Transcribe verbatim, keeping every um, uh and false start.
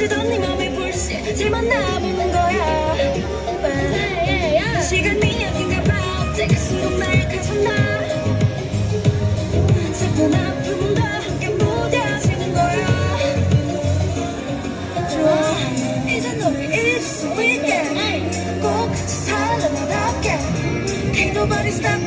멈추던 네 맘의 불씨 잘 만나보는 거야. 시간이 아닌가 봐. 어째갈수록 날 가졌나. 슬픈 아픔도 함께 무뎌지는 거야. 좋아 이제 너를 잊을 수 있게 꼭 같이 살아나답게. Can't nobody stop